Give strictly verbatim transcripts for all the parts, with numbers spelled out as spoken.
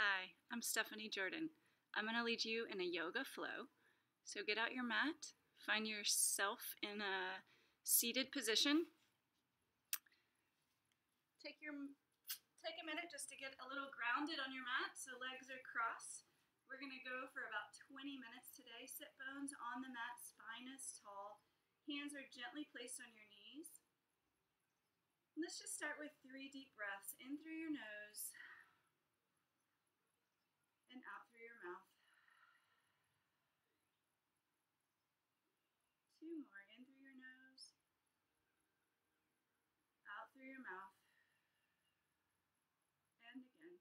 Hi, I'm Stephanie Jordan. I'm going to lead you in a yoga flow. So get out your mat, find yourself in a seated position. Take your take a minute just to get a little grounded on your mat so legs are crossed. We're going to go for about twenty minutes today. Sit bones on the mat, spine is tall. Hands are gently placed on your knees. Let's just start with three deep breaths in through your nose and out through your mouth. Two more, in through your nose, out through your mouth, and again.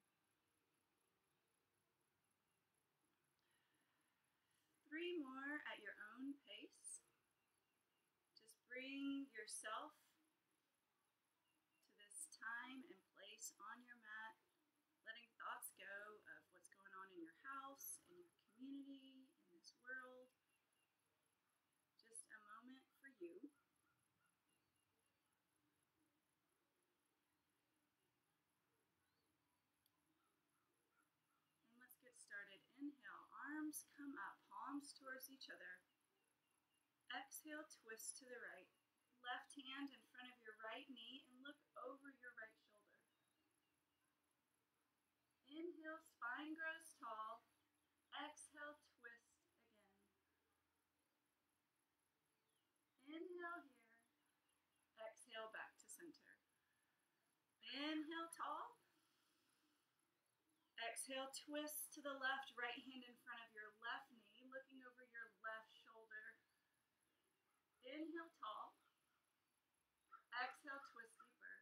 Three more at your own pace. Just bring yourself to this time and place on your mat, letting thoughts go of what's going on in your house, in your community, in this world. Just a moment for you. And let's get started. Inhale, arms come up, palms towards each other. Exhale, twist to the right. Left hand in front of your right knee and look over your right shoulder. Inhale, spine grows tall. Exhale, twist again. Inhale here. Exhale, back to center. Inhale, tall. Exhale, twist to the left, right hand in front of your left knee, looking over your left shoulder. Inhale, tall. Exhale, twist deeper.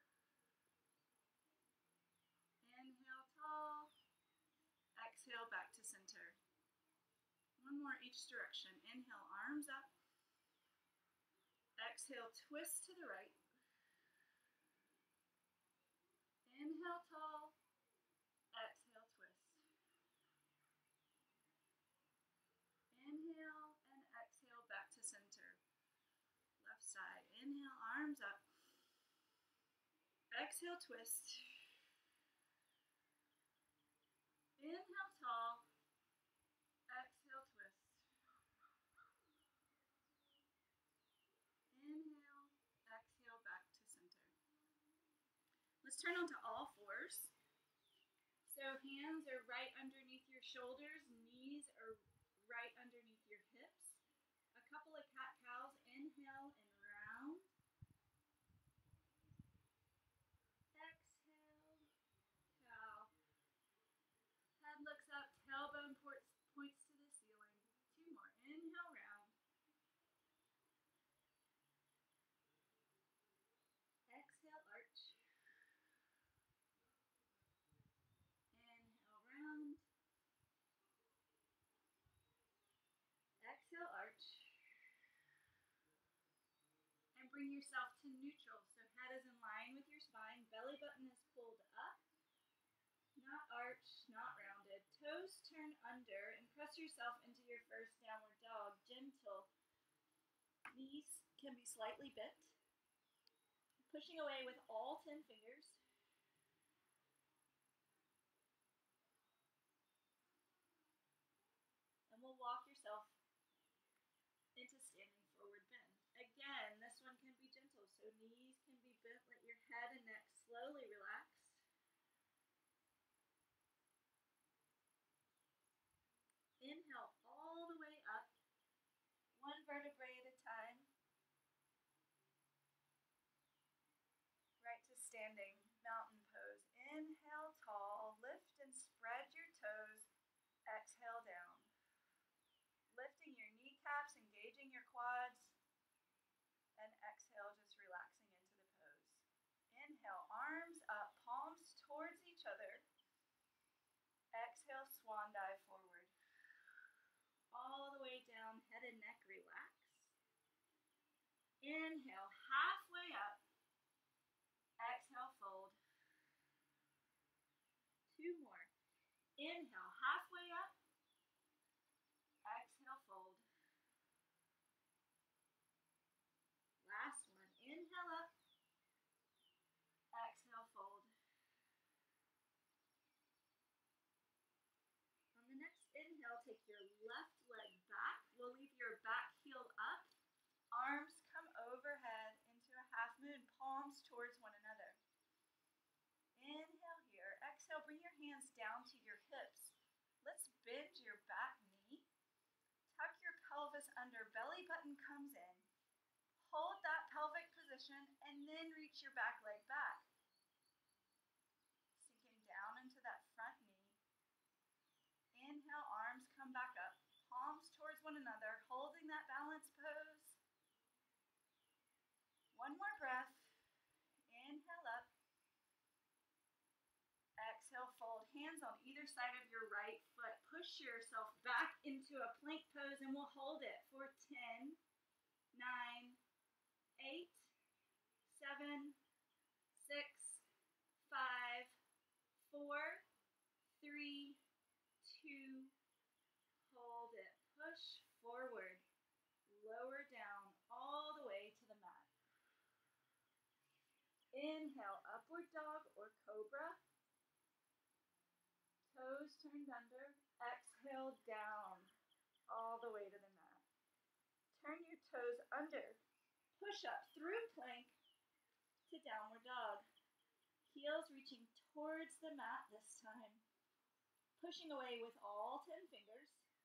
Inhale, tall. Exhale, back to center. One more each direction. Inhale, arms up. Exhale, twist to the right. Inhale, tall. Exhale, twist. Inhale and exhale, back to center. Left side. Inhale, arms up. Exhale, twist. Inhale, tall. Exhale, twist. Inhale, exhale, back to center. Let's turn onto all fours. So hands are right underneath your shoulders, knees are right underneath your hips. A couple of cat-cows. Inhale and round. Exhale, cow. Head looks up, tailbone points, points to the ceiling. Two more. Inhale, round. Exhale, arch. Inhale, round. Exhale, arch. And bring yourself to neutral. So head is in line with your spine. Belly button is pulled up. Not arched, not rounded. Toes turn under and press yourself into your first downward dog. Gentle. Knees can be slightly bent. Pushing away with all ten fingers. And we'll walk yourself into standing forward bend. Again, this one can be gentle, so knees can be bent. Let your head and neck slowly relax. Inhale all the way up, one vertebrae at a time. Right to standing, mountain pose. Inhale, tall, lift and spread your toes. Exhale, down. Lifting your kneecaps, engaging your quads. And exhale, just relaxing into the pose. Inhale, arms up, palms towards each other. Exhale, swan dive forward. All the way down, head and neck relax. Inhale, halfway up. Exhale, fold. Two more. Inhale, halfway up. Exhale, fold. Last one. Inhale up. Exhale, fold. left leg back. We'll leave your back heel up. Arms come overhead into a half moon, palms towards one another. Inhale here. Exhale, bring your hands down to your hips. Let's bend your back knee. Tuck your pelvis under, belly button comes in. Hold that pelvic position and then reach your back leg back. Sinking down into that front knee. Inhale, arms come back up, palms towards one another, holding that balance pose. One more breath. Inhale up. Exhale, fold hands on either side of your right foot. Push yourself back into a plank pose and we'll hold it for ten, nine, eight, seven, six, five, four, three, two, hold it. Push forward, lower down all the way to the mat. Inhale, upward dog or cobra. Toes turned under. Exhale, down all the way to the mat. Turn your toes under. Push up through plank to downward dog. Heels reaching towards the mat this time. Pushing away with all ten fingers.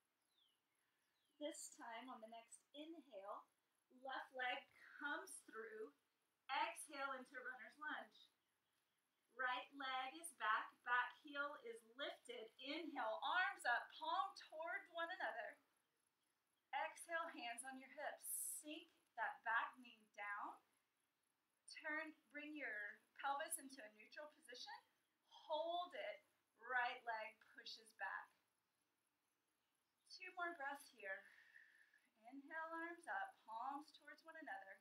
This time on the next inhale, left leg comes through. Exhale into runner's lunge. Right leg is back, back heel is lifted. Inhale, arms up, palm towards one another. Exhale, hands on your hips. Sink that back knee down. Turn, bring your pelvis into a neutral position. Hold it. Right leg pushes back. Two more breaths here. Inhale, arms up, palms towards one another.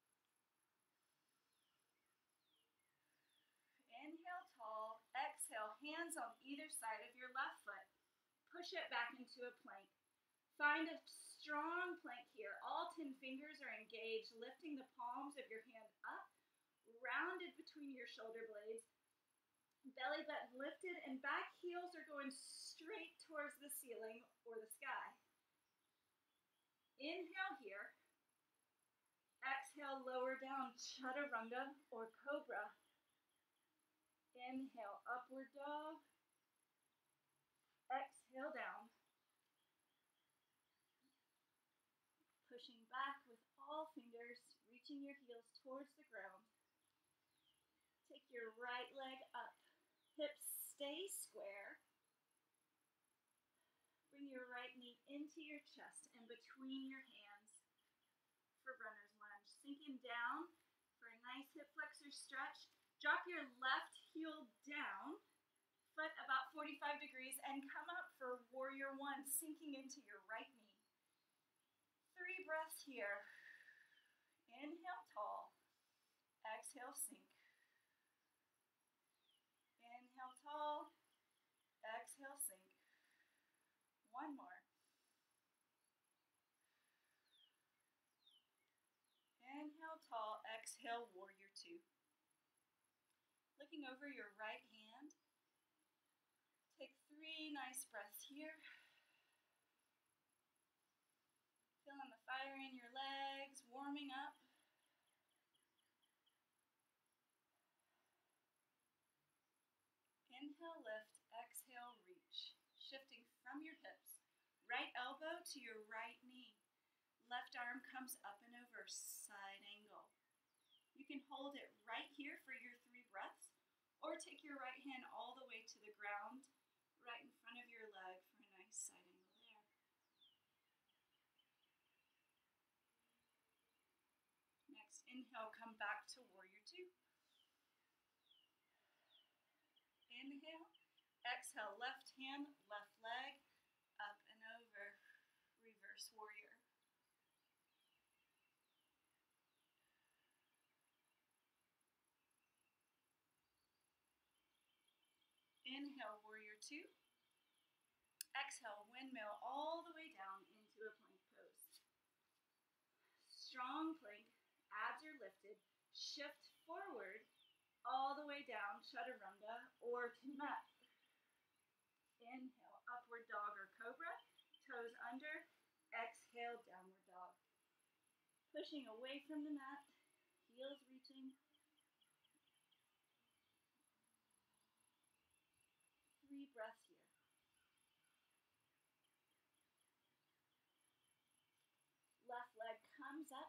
Inhale, tall. Exhale, hands on either side of your left foot. Push it back into a plank. Find a strong plank here. All ten fingers are engaged, lifting the palms of your hand up, rounded between your shoulder blades. Belly button lifted and back heels are going straight towards the ceiling or the sky. Inhale here. Exhale, lower down, chaturanga or cobra. Inhale, upward dog. Exhale, down. Pushing back with all fingers, reaching your heels towards the ground. Take your right leg up. Hips stay square. Bring your right knee into your chest and between your hands for runner's lunge. Sinking down for a nice hip flexor stretch. Drop your left heel down, foot about forty-five degrees, and come up for warrior one, sinking into your right knee. Three breaths here. Inhale, tall. Exhale, sink. Inhale, tall. Exhale, sink. One more. Inhale, tall. Exhale, warrior two. Looking over your right hand, take three nice breaths here. Feeling the fire in your legs, warming up. Inhale, lift, exhale, reach. Shifting from your hips, right elbow to your right knee. Left arm comes up and over, side angle. You can hold it right here for your three breaths, or take your right hand all the way to the ground, right in front of your leg for a nice side angle there. Next, inhale, come back to warrior two. Inhale, exhale, left hand, left leg, up and over, reverse warrior. Inhale, warrior two. Exhale, windmill all the way down into a plank pose. Strong plank, abs are lifted. Shift forward all the way down, chaturanga or to mat. Inhale, upward dog or cobra. Toes under. Exhale, downward dog. Pushing away from the mat, heels reaching. Three breaths here. Left leg comes up.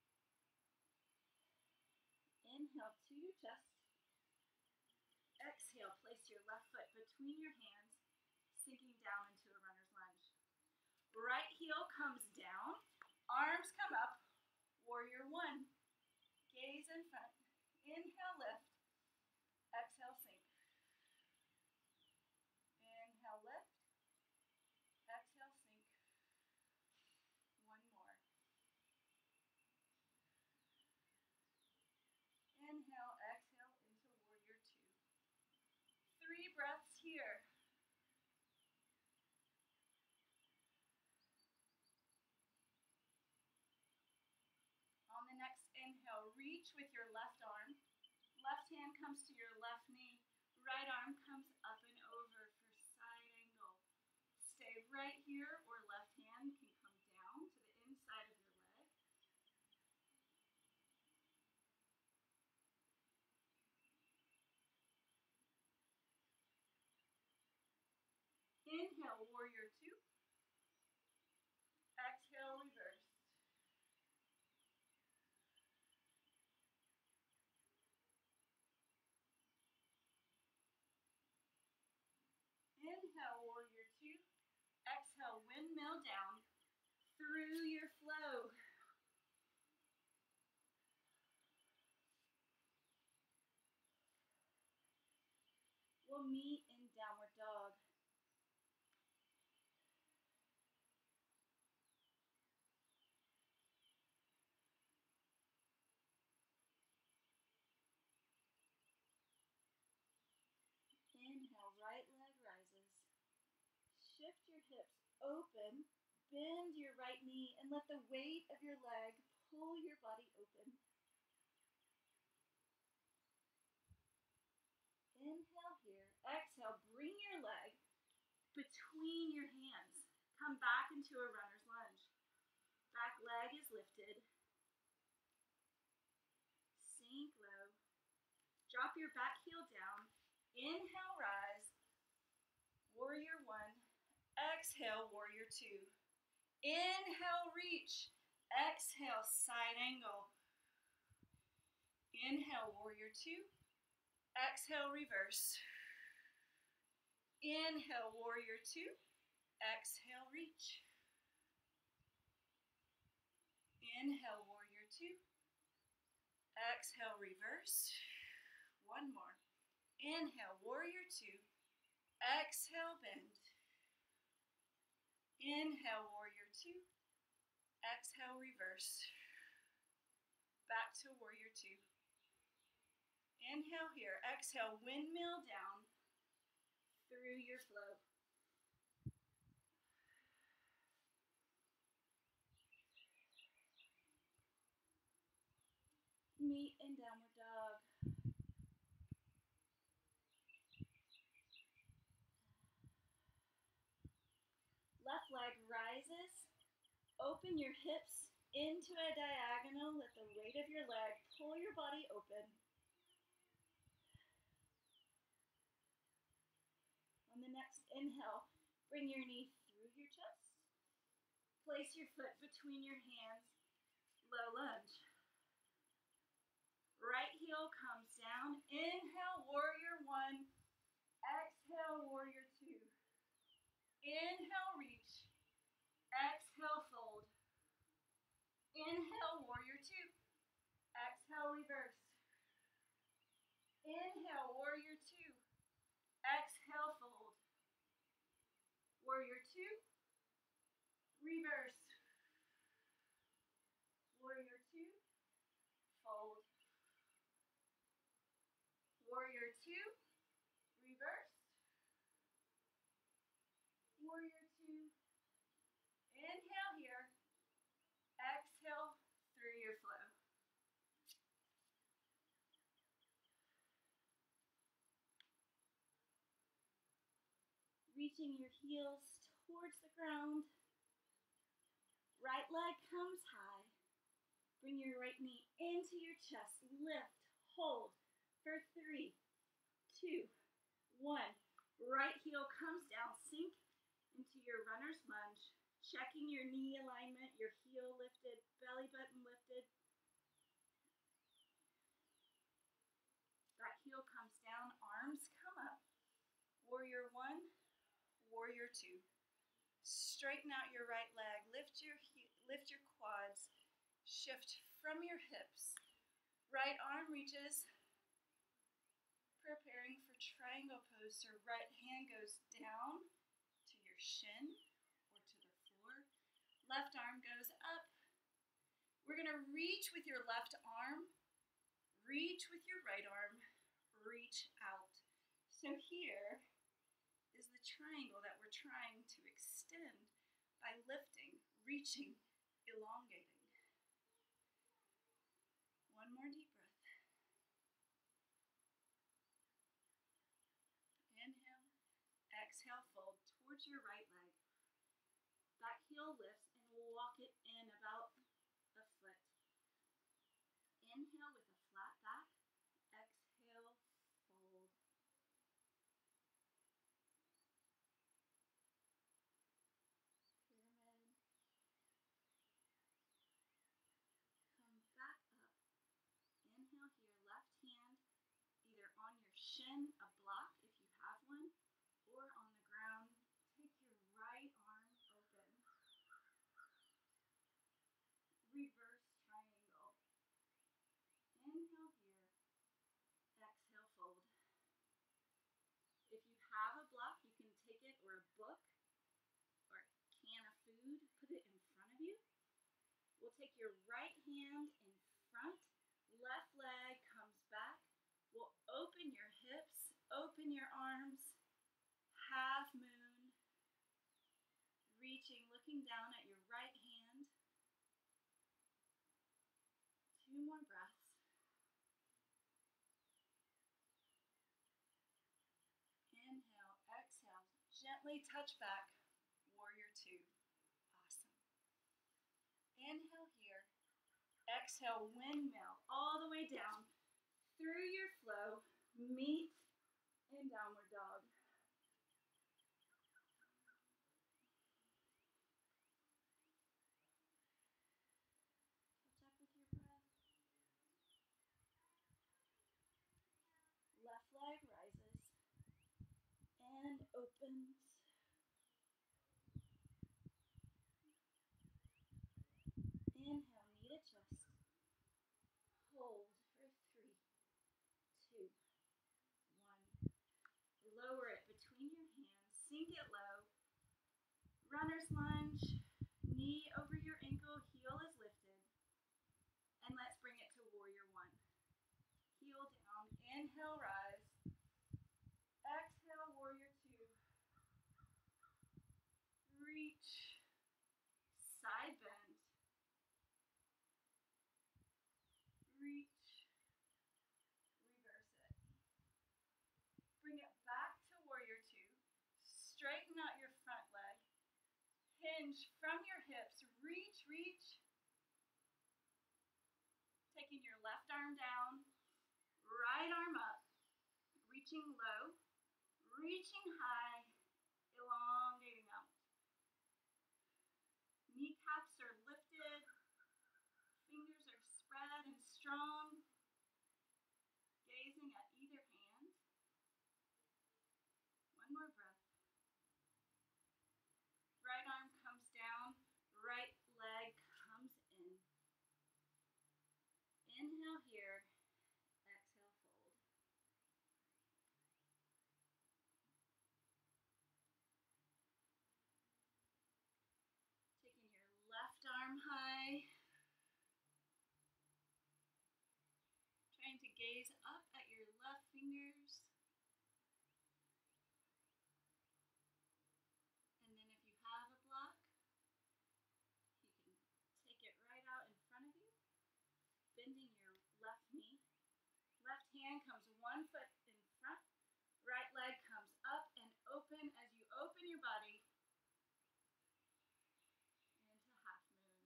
Inhale to your chest. Exhale, place your left foot between your hands, sinking down into a runner's lunge. Right heel comes down, arms come up, warrior one. Gaze in front. Inhale, lift. Exhale, sink. Inhale, lift. Exhale, sink. One more. Inhale, exhale into warrior two. Three breaths here. On the next inhale, reach with your left arm. Left hand comes to your left knee. Right arm comes up and over for side angle. Stay right here, or left hand can come down to the inside of your leg. Inhale, warrior two. Exhale, reverse. Inhale, warrior two. Exhale, windmill down through your flow. We'll meet in downward dog. Inhale, right leg rises. Shift your hips open. Bend your right knee and let the weight of your leg pull your body open. Inhale here. Exhale, bring your leg between your hands. Come back into a runner's lunge. Back leg is lifted. Sink low. Drop your back heel down. Inhale, rise. Warrior one. Exhale, warrior two. Inhale, reach. Exhale, side angle. Inhale, warrior two. Exhale, reverse. Inhale, warrior two. Exhale, reach. Inhale, warrior two. Exhale, reverse. One more. Inhale, warrior two. Exhale, bend. Inhale, warrior two. Exhale, reverse. Back to warrior two. Inhale here. Exhale, windmill down through your flow. Meet in downward dog. Left leg rises. Open your hips into a diagonal. Let the weight of your leg pull your body open. On the next inhale, bring your knee through your chest. Place your foot between your hands. Low lunge. Right heel comes down. Inhale, warrior one. Exhale, warrior two. Inhale, reach. Exhale, fold. Inhale, warrior two. Exhale, reverse. Inhale, warrior two. Exhale, fold. Warrior two. Reverse. Warrior two. Fold. Warrior two. Reverse. Warrior two. Inhale here. Exhale through your flow. Reaching your heels towards the ground. Right leg comes high. Bring your right knee into your chest. Lift, hold for three, two, one. Right heel comes down. Sink into your runner's lunge. Checking your knee alignment, your heel lifted, belly button lifted. That heel comes down, arms come up. Warrior one, warrior two. Straighten out your right leg, lift your lift your quads, shift from your hips. Right arm reaches, preparing for triangle pose. So right hand goes down to your shin or to the floor. Left arm goes up. We're gonna reach with your left arm, reach with your right arm, reach out. So here is the triangle that we're trying to extend by lifting, reaching, elongating. One more deep breath. Inhale, exhale, fold towards your right leg. That heel lifts and we'll walk it in about a foot. Inhale with a flat back. Exhale, fold. Pyramid. Come back up. Inhale here, left hand either on your shin, a block if you have one, or on the ground. Take your right arm open. Reverse triangle. Inhale here, exhale, fold. If you have a block, you can take it or a book or a can of food, put it in front of you. We'll take your right hand in front, left leg comes back. We'll open your hips, open your arms, half moon, reaching, looking down at your right hand. Two more breaths. Inhale, exhale, gently touch back, warrior two. Awesome. Inhale here, exhale, windmill, all the way down through your flow, meet in downward dog. Catch up with your breath. Left leg rises and opens. Inhale, knee to chest. Hold for three, two, one. Lower it between your hands. Sink it low. Runner's lunge. Knee over your ankle. Heel is lifted. And let's bring it to warrior one. Heel down. Inhale, rise. Exhale, warrior two. Reach. Side bend. Reach. Reverse it. Bring it back to warrior two. Straighten out your front leg. Hinge from your hips. Reach, reach. Taking your left arm down. Right arm up. Reaching low. Reaching high. Elongating out. Kneecaps are lifted. Fingers are spread and strong. Gazing at either hand. One more breath. Right arm comes down. Right leg comes in. Inhale here. Exhale, fold. Taking your left arm high. Trying to gaze up at your left fingers. And then if you have a block, you can take it right out in front of you, bending your left knee. Left hand comes one foot in front, right leg comes up and open as you open your body into half moon.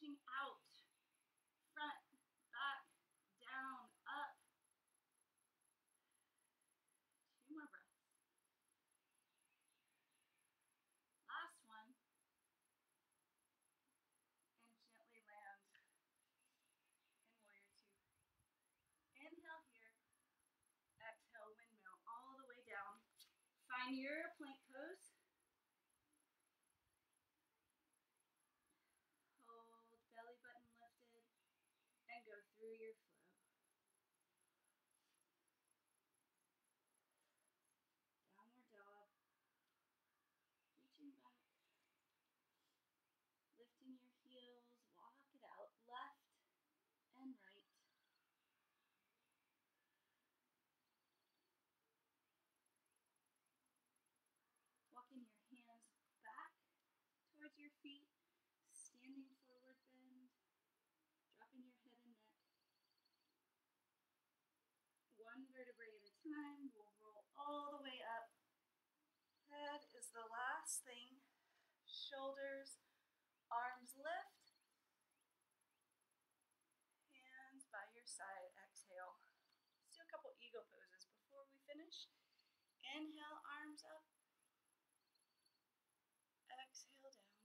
Reaching out, front, back, down, up. Two more breaths. Last one. And gently land in warrior two. Inhale here. Exhale, windmill all the way down. Find your plank pose. Hold, belly button lifted, and go through your flow. Downward dog. Reaching back. Lifting your heels, walk it out, left and right. Walking your hands back towards your feet, standing forward bend, dropping your head and neck. One vertebrae at a time, we'll roll all the way up. Head is the last thing. Shoulders, arms lift. Hands by your side, exhale. Let's do a couple ego poses before we finish. Inhale, arms up. Exhale down.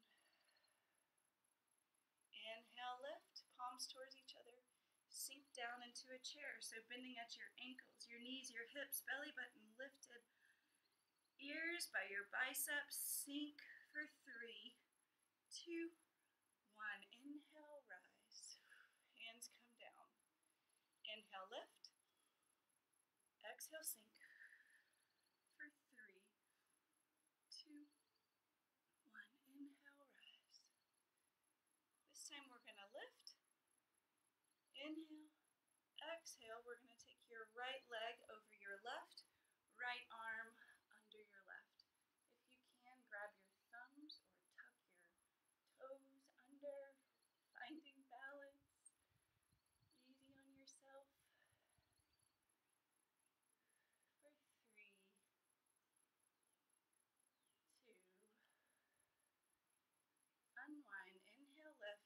Inhale, lift, palms towards each other. Sink down into a chair, so bending at your ankles, your knees, your hips, belly button lifted. Ears by your biceps, sink for three, two, one. Inhale, rise. Hands come down. Inhale, lift. Exhale, sink for three, two, one. Inhale, rise. This time we're going to lift. Inhale, exhale. We're going to take your right leg over your left, right arm under your left. If you can, grab your thumbs or tuck your toes under, finding balance. Easy on yourself. For three, two, unwind. Inhale, lift.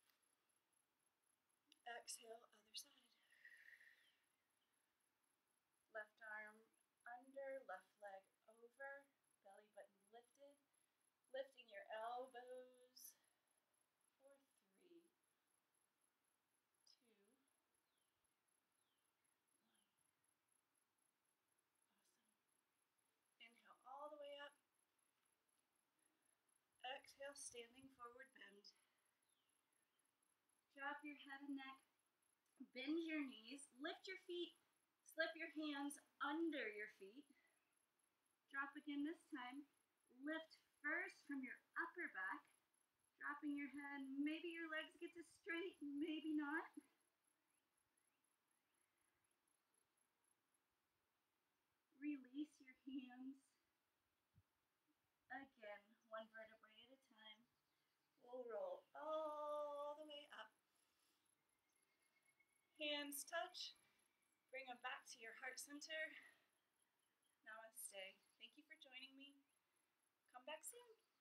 Exhale, other side. Left arm under, left leg over, belly button lifted. Lifting your elbows for three, two, one. Awesome. Inhale all the way up. Exhale, standing forward bend. Drop your head and neck. Bend your knees. Lift your feet. Slip your hands under your feet. Drop again this time. Lift first from your upper back. Dropping your head. Maybe your legs get to straight, maybe not. Release your hands. Again, one vertebrae at a time. We'll roll all the way up. Hands touch. Bring them back to your heart center. Namaste. Thank you for joining me. Come back soon.